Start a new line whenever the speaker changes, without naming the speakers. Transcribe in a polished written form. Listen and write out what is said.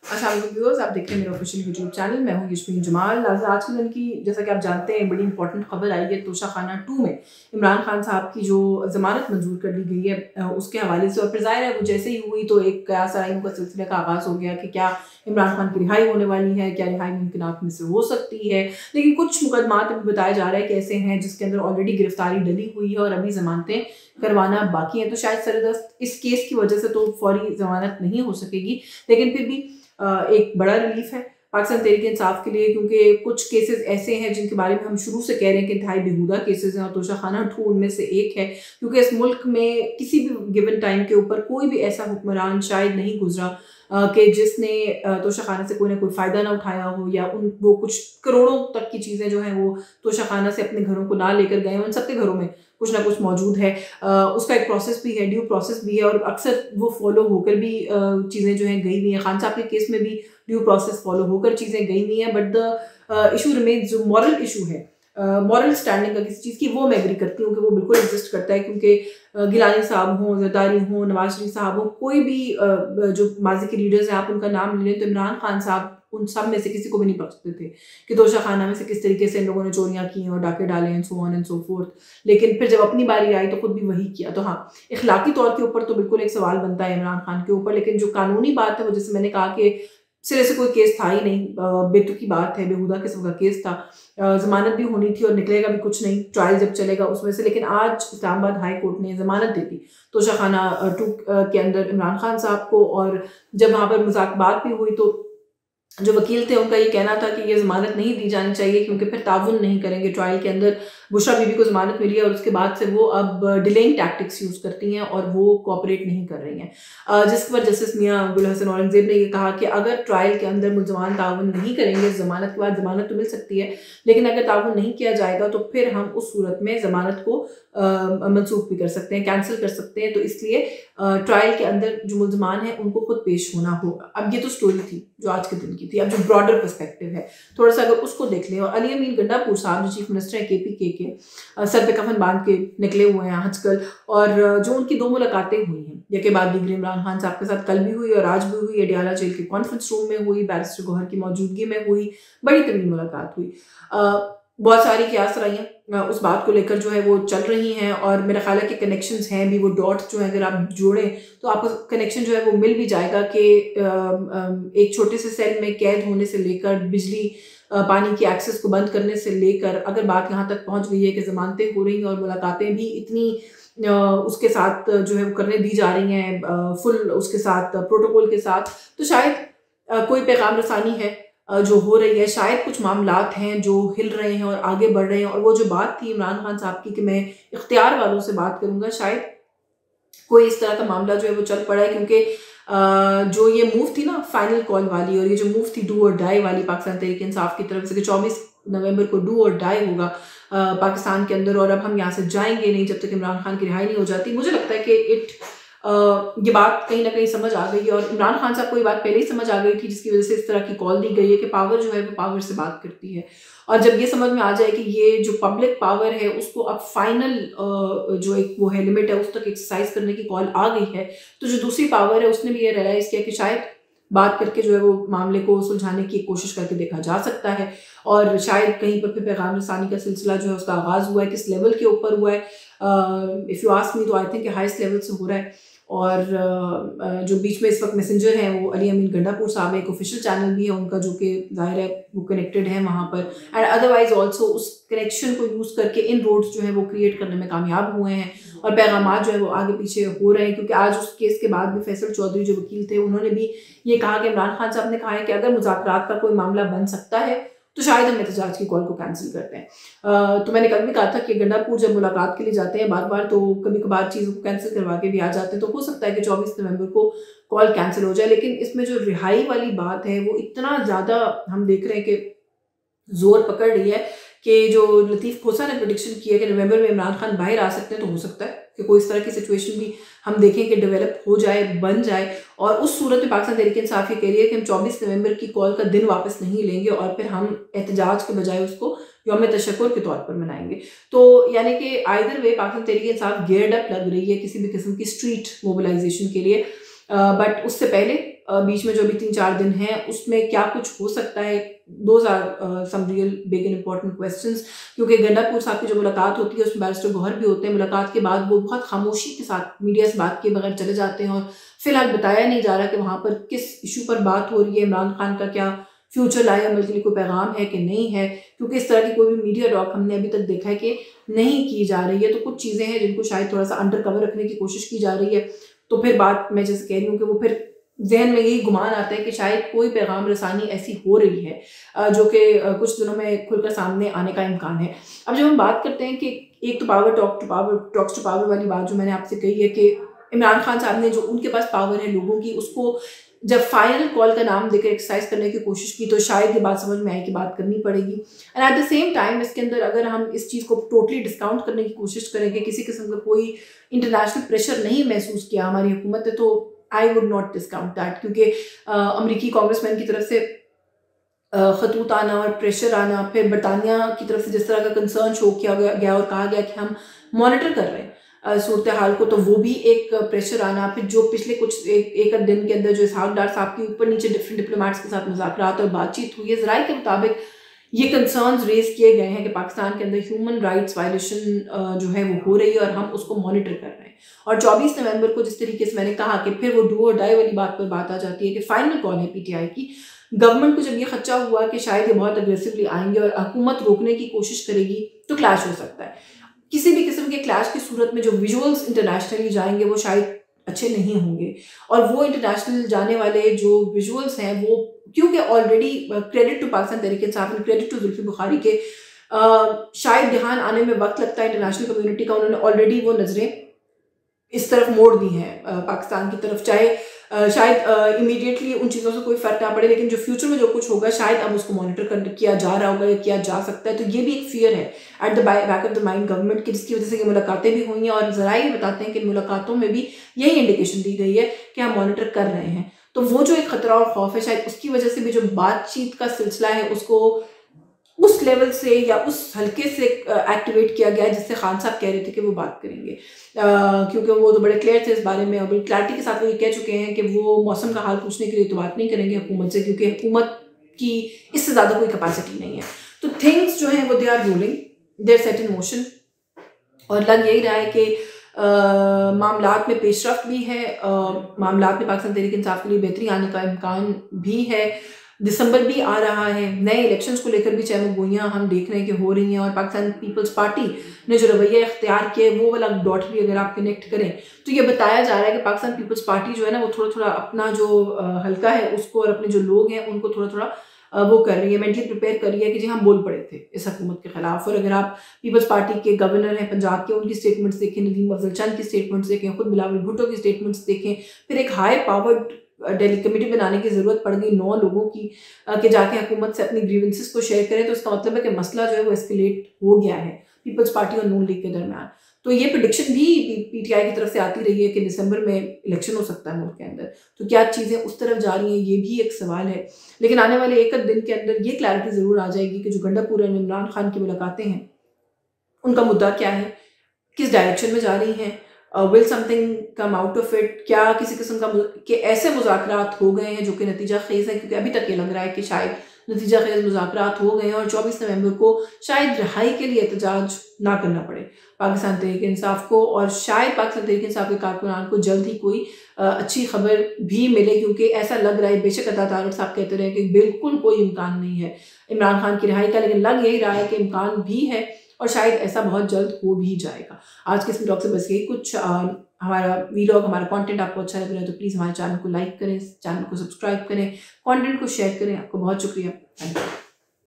अस्सलाम वालेकुम व्यूअर्स, आप देख रहे हैं मेरा ऑफिशियल यूट्यूब चैनल। मैं हूं यशमीन जमाल। आज के दिन की, जैसा कि आप जानते हैं, बड़ी इंपॉर्टेंट खबर आई है तोशाखाना 2 में इमरान खान साहब की जो जमानत मंजूर कर ली गई है उसके हवाले से। और फिर ज़ाहिर है वो जैसे ही हुई तो एक कयास आराइयों का सिलसिले का आगाज़ हो गया कि क्या इमरान खान की रिहाई होने वाली है, क्या रिहाई मुमकिनात में से हो सकती है। लेकिन कुछ मुकदमात अभी बताया जा रहा है कि ऐसे हैं जिसके अंदर ऑलरेडी गिरफ्तारी डली हुई है और अभी जमानतें करवाना बाकी है। तो शायद सरदस्त इस केस की वजह से तो फौरी जमानत नहीं हो सकेगी, लेकिन फिर भी एक बड़ा रिलीफ है पाकिस्तान तहरीक इंसाफ के लिए, क्योंकि कुछ केसेस ऐसे हैं जिनके बारे में हम शुरू से कह रहे हैं कि इंतहाई बेहुदा केसेस हैं और तोशाखाना 2 उनमें से एक है। क्योंकि इस मुल्क में किसी भी गिवन टाइम के ऊपर कोई भी ऐसा हुक्मरान शायद नहीं गुजरा कि जिसने तोशाखाना से कोई ना कोई फ़ायदा ना उठाया हो, या वो कुछ करोड़ों तक की चीज़ें जो हैं वो तोशाखाना से अपने घरों को ना लेकर गए। उन सबके घरों में कुछ ना कुछ मौजूद है। उसका एक प्रोसेस भी है, ड्यू प्रोसेस भी है, और अक्सर वो फॉलो होकर भी चीज़ें जो हैं गई हुई हैं। खान साहब के केस में भी ड्यू प्रोसेस फॉलो होकर चीज़ें गई हुई हैं। बट द इशू रिमेन्स, जो मॉरल इशू है, मॉरल स्टैंडिंग का किसी चीज़ की, वो मैं एग्री करती हूँ कि वो बिल्कुल एग्जिस्ट करता है। क्योंकि गिलानी साहब हों, जरदारी हों, नवाज शरीफ साहब हों, कोई भी जो माजी के लीडर्स हैं आप उनका नाम ले लें तो इमरान खान साहब उन सब में से किसी को भी नहीं बख्शते थे कि तोशाखाना में से किस तरीके से इन लोगों ने चोरियां की और डाके डाले and so on and so forth. लेकिन फिर जब अपनी बारी आई तो खुद भी वही किया। तो हाँ, इखलाकी तौर के ऊपर तो बिल्कुल एक सवाल बनता है इमरान खान के ऊपर। लेकिन जो कानूनी बात है वो, जैसे मैंने कहा कि सिरे से कोई केस था ही नहीं, बेतुकी बात है, बेहुदा किस्म का केस था। जमानत भी होनी थी और निकलेगा भी कुछ नहीं ट्रायल जब चलेगा उसमें से। लेकिन आज इस्लामाबाद हाई कोर्ट ने जमानत दे दी तोशाखाना 2 के अंदर इमरान खान साहब को। और जब वहाँ पर मुज़ाकरात भी हुई तो जो वकील थे उनका ये कहना था कि ये ज़मानत नहीं दी जानी चाहिए क्योंकि फिर ताउन नहीं करेंगे ट्रायल के अंदर। बुशरा बीबी को ज़मानत मिली है और उसके बाद से वो अब डिलेइंग टैक्टिक्स यूज़ करती हैं और वो कोऑपरेट नहीं कर रही हैं। जिस पर जस्टिस मियां गुल हसन औरंगजेब ने ये कहा कि अगर ट्रायल के अंदर मुलजमान ताउन नहीं करेंगे, ज़मानत के बाद ज़मानत तो मिल सकती है, लेकिन अगर ताउन नहीं किया जाएगा तो फिर हम उस सूरत में ज़मानत को मनसूख भी कर सकते हैं, कैंसिल कर सकते हैं। तो इसलिए ट्रायल के अंदर जो मुलजमान हैं उनको खुद पेश होना होगा। अब ये तो स्टोरी थी जो आज के दिन की थी। अब जो ब्रॉडर पर्सपेक्टिव है थोड़ा सा अगर उसको देख लें, और अली अमीन गंडापुर साहब जो चीफ मिनिस्टर हैं KPK के, सर पे कफन बांध के निकले हुए हैं आजकल। और जो उनकी 2 मुलाकातें हुई हैं यके बाद दीगर इमरान खान साहब के साथ, कल भी हुई और आज भी हुई, अडियाला जेल के कॉन्फ्रेंस रूम में हुई, बैरिस्टर गौहर की मौजूदगी में हुई, बड़ी तवील मुलाकात हुई। बहुत सारी क़यास राइयाँ उस बात को लेकर जो है वो चल रही हैं और मेरा ख्याल है कि कनेक्शंस हैं भी। वो डॉट्स जो है अगर आप जोड़ें तो आपको कनेक्शन जो है वो मिल भी जाएगा कि एक छोटे से सेल में कैद होने से लेकर बिजली पानी की एक्सेस को बंद करने से लेकर अगर बात यहाँ तक पहुँच गई है कि ज़मानतें हो रही हैं और मुलाकातें भी इतनी उसके साथ जो है वो करने दी जा रही हैं, फुल उसके साथ प्रोटोकॉल के साथ, तो शायद कोई पैगाम रसानी है जो हो रही है। शायद कुछ मामलात हैं जो हिल रहे हैं और आगे बढ़ रहे हैं। और वो जो बात थी इमरान खान साहब की कि मैं इख्तियार वालों से बात करूंगा, शायद कोई इस तरह का मामला जो है वो चल पड़ा है। क्योंकि जो ये मूव थी ना फाइनल कॉल वाली, और ये जो मूव थी डू और डाई वाली पाकिस्तान तहरीक इंसाफ की तरफ से कि 24 नवंबर को डू और डाई होगा पाकिस्तान के अंदर, और अब हम यहाँ से जाएंगे नहीं जब तक इमरान खान की रिहाई नहीं हो जाती। मुझे लगता है कि ये बात कहीं ना कहीं समझ आ गई है और इमरान खान साहब को ये बात पहले ही समझ आ गई थी, जिसकी वजह से इस तरह की कॉल दी गई है कि पावर जो है वो पावर से बात करती है। और जब ये समझ में आ जाए कि ये जो पब्लिक पावर है उसको अब फाइनल जो एक वो है लिमिट है उस तक एक्सरसाइज करने की कॉल आ गई है, तो जो दूसरी पावर है उसने भी ये रियलाइज किया कि शायद बात करके जो है वो मामले को सुलझाने की कोशिश करके देखा जा सकता है। और शायद कहीं पर फिर पैगाम रसानी का सिलसिला जो है उसका आगाज़ हुआ है, किस लेवल के ऊपर हुआ है, इफ़ यू आस्क मी तो आई थिंक हाईएस्ट लेवल से हो रहा है। और जो बीच में इस वक्त मैसेंजर हैं वो अली अमीन गंडापुर साहब, एक ऑफिशियल चैनल भी है उनका जो कि ज़ाहिर है वो कनेक्टेड है वहाँ पर, एंड अदरवाइज ऑल्सो उस कनेक्शन को यूज़ करके इन रोड्स जो है वो क्रिएट करने में कामयाब हुए हैं और पैगामात जो है वो आगे पीछे हो रहे हैं। क्योंकि आज उस केस के बाद भी फैसल चौधरी जो वकील थे उन्होंने भी ये कहा कि इमरान खान साहब ने कहा है कि अगर मुज़ाकरात का कोई मामला बन सकता है तो शायद हम एहतजाज की कॉल को कैंसिल करते हैं। तो मैंने कल भी कहा था कि गंडापुर जब मुलाकात के लिए जाते हैं बार बार तो कभी कभार चीज़ों को कैंसिल करवा के भी आ जाते हैं, तो हो सकता है कि 24 नवंबर को कॉल कैंसिल हो जाए। लेकिन इसमें जो रिहाई वाली बात है वो इतना ज़्यादा हम देख रहे हैं कि जोर पकड़ रही है कि जो लतीफ़ खोसा ने प्रेडिक्शन की है कि नवंबर में इमरान खान बाहर आ सकते हैं, तो हो सकता है कि कोई इस तरह की सिचुएशन भी हम देखें कि डेवलप हो जाए, बन जाए। और उस सूरत में पाकिस्तान तहरीक इंसाफ ये कह रही है कि हम 24 नवंबर की कॉल का दिन वापस नहीं लेंगे और फिर हम एहतजाज के बजाय उसको यौम तशक्कुर के तौर पर मनाएंगे। तो यानी कि either way Pakistan Tehreek Insaf geared up लग रही है किसी भी किस्म की स्ट्रीट मोबिलाइजेशन के लिए। बट उससे पहले बीच में जो अभी 3-4 दिन हैं उसमें क्या कुछ हो सकता है। Those are some real big and important questions, क्योंकि गंडापुर साहब की जो मुलाकात होती है उसमें बैरिस्टर गौहर भी होते हैं। मुलाकात के बाद वो बहुत खामोशी के साथ मीडिया से बात किए बगैर चले जाते हैं और फिलहाल बताया नहीं जा रहा कि वहाँ पर किस इशू पर बात हो रही है, इमरान खान का क्या फ्यूचर लाया मुल्क के लिए कोई पैगाम है कि नहीं है, क्योंकि इस तरह की कोई भी मीडिया टॉक हमने अभी तक देखा है कि नहीं की जा रही है। तो कुछ चीज़ें हैं जिनको शायद थोड़ा सा अंडर कवर रखने की कोशिश की जा रही है। तो फिर बात मैं जैसे कह रही हूँ कि वो फिर जहन में यही गुमान आता है कि शायद कोई पैगाम रसानी ऐसी हो रही है जो कि कुछ दिनों में खुलकर सामने आने का इम्कान है। अब जब हम बात करते हैं कि एक तो पावर टॉक्स टू पावर वाली बात जो मैंने आपसे कही है कि इमरान खान साहब ने जो उनके पास पावर है लोगों की, उसको जब फाइनल कॉल का नाम देकर एक्सरसाइज करने की कोशिश की तो शायद ये बात समझ में आई कि बात करनी पड़ेगी। And at the same time इसके अंदर अगर हम इस चीज़ को टोटली डिस्काउंट करने की कोशिश करेंगे, किसी किस्म का कोई इंटरनेशनल प्रेशर नहीं महसूस किया हमारी हुकूमत ने, तो I would not discount that, क्योंकि अमरीकी कांग्रेसमैन की तरफ से खतूत आना और प्रेशर आना, फिर बरतानिया की तरफ से जिस तरह का कंसर्न शो किया गया और कहा गया कि हम मॉनिटर कर रहे हैं सूरत हाल को, तो वो भी एक प्रेशर आना। फिर जो पिछले कुछ एक दिन के अंदर जो इसहाक डार साहब के ऊपर नीचे डिफरेंट डिप्लोमेट्स के साथ मुज़ाकरात और बातचीत हुई है, ज़राए के मुताबिक ये कंसर्न्स रेज किए गए हैं कि पाकिस्तान के अंदर ह्यूमन राइट्स वायलेशन जो है वो हो रही है और हम उसको मॉनिटर कर रहे हैं। और 24 नवंबर को जिस तरीके से मैंने कहा कि फिर वो डू और डाई वाली बात पर बात आ जाती है कि फाइनल कॉल है पीटीआई की। गवर्नमेंट को जब ये खदशा हुआ कि शायद ये बहुत अग्रेसिवली आएंगे और हुकूमत रोकने की कोशिश करेगी तो क्लैश हो सकता है। किसी भी किस्म के क्लैश की सूरत में जो विजुअल्स इंटरनेशनली जाएंगे वो शायद अच्छे नहीं होंगे, और वो इंटरनेशनल जाने वाले जो विजुअल्स हैं वो, क्योंकि already credit to Pakistan Tehreek Insaf and credit to Zulfi Bukhari के शायद ध्यान आने में वक्त लगता है इंटरनेशनल कम्युनिटी का। उन्होंने ऑलरेडी वो नज़रें इस तरफ मोड़ दी हैं पाकिस्तान की तरफ, चाहे शायद इमीडिएटली उन चीज़ों से कोई फ़र्क ना पड़े, लेकिन जो फ्यूचर में जो कुछ होगा शायद अब उसको मॉनिटर किया जा रहा होगा या किया जा सकता है। तो ये भी एक फियर है at the back of the mind government की, जिसकी वजह से ये मुलाकातें भी हुई हैं और ज़राए बताते हैं कि मुलाकातों में भी यही इंडिकेशन दी गई है कि हम मॉनिटर कर रहे हैं। तो वो जो एक ख़तरा और खौफ है, शायद उसकी वजह से भी जो बातचीत का सिलसिला है उसको उस लेवल से या उस हल्के से एक्टिवेट किया गया है जिससे खान साहब कह रहे थे कि वो बात करेंगे, क्योंकि वो तो बड़े क्लियर थे इस बारे में और बड़ी क्लैरिटी के साथ वो ये कह चुके हैं कि वो मौसम का हाल पूछने के लिए तो बात नहीं करेंगे हुकूमत से, क्योंकि हुकूमत की इससे ज़्यादा कोई कैपेसिटी नहीं है। तो थिंग्स जो हैं वो they are ruling, they are set in motion, और लग यही रहा है कि मामलात में पेशरफ्त भी है, मामलात में पाकिस्तान तहरीक इंसाफ के लिए बेहतरी आने का इम्कान भी है। दिसंबर भी आ रहा है, नए इलेक्शंस को लेकर भी चाहे गोइयाँ हम देख रहे हैं कि हो रही हैं, और पाकिस्तान पीपल्स पार्टी ने जो रवैया इख्तियार किया वो वाला डॉट भी अगर आप कनेक्ट करें तो ये बताया जा रहा है कि पाकिस्तान पीपल्स पार्टी जो है ना वो थोड़ा थोड़ा अपना जो हल्का है उसको और अपने जो लोग हैं उनको थोड़ा थोड़ा वो कर रही है, मेंटली प्रिपेयर कर रही है कि जी हम बोल पड़े थे इस हुकूमत के खिलाफ। और अगर आप पीपल्स पार्टी के गवर्नर हैं पंजाब के, उनकी स्टेटमेंट्स देखें, नदीम अफजल चंद की स्टेटमेंट्स देखें, खुद बिलावल भुट्टो की स्टेटमेंट्स देखें, फिर एक हाई पावर्ड दिल्ली कमेटी बनाने की ज़रूरत पड़ गई 9 लोगों की कि जाके हुकूमत से अपनी ग्रीवेंसेस को शेयर करें, तो इसका मतलब है कि मसला जो है वो एस्केलेट हो गया है पीपल्स पार्टी और नून लीग के दरमियान। तो ये प्रेडिक्शन भी पीटीआई की तरफ से आती रही है कि दिसंबर में इलेक्शन हो सकता है मुल्क के अंदर, तो क्या चीज़ें उस तरफ जा रही हैं ये भी एक सवाल है। लेकिन आने वाले एक दिन के अंदर ये क्लैरिटी ज़रूर आ जाएगी कि जो गंडापुर और इमरान खान की मुलाकातें हैं उनका मुद्दा क्या है, किस डायरेक्शन में जा रही हैं, will something come out of it, क्या किसी किस्म का के ऐसे मुज़ाकरात हो गए हैं जो कि नतीजा खेज़ है, क्योंकि अभी तक ये लग रहा है कि शायद नतीजा खेज़ मुज़ाकरात हो गए हैं और 24 नवंबर को शायद रिहाई के लिए एहतजाज ना करना पड़े पाकिस्तान तहरीक इंसाफ को, और शायद पाकिस्तान तहरीक इंसाफ के कारकुनान को जल्द ही कोई अच्छी खबर भी मिले, क्योंकि ऐसा लग रहा है, बेशक अता तारड़ साहब कहते रहे कि बिल्कुल कोई इम्कान नहीं है इमरान खान की रिहाई का, लेकिन लग यही रहा है कि इम्कान भी है और शायद ऐसा बहुत जल्द हो भी जाएगा। आज के इस टॉक से बस यही कुछ। हमारा वीलॉग, हमारा कंटेंट आपको अच्छा लग रहा है तो प्लीज़ हमारे चैनल को लाइक करें, चैनल को सब्सक्राइब करें, कंटेंट को शेयर करें। आपको बहुत शुक्रिया। Thank you.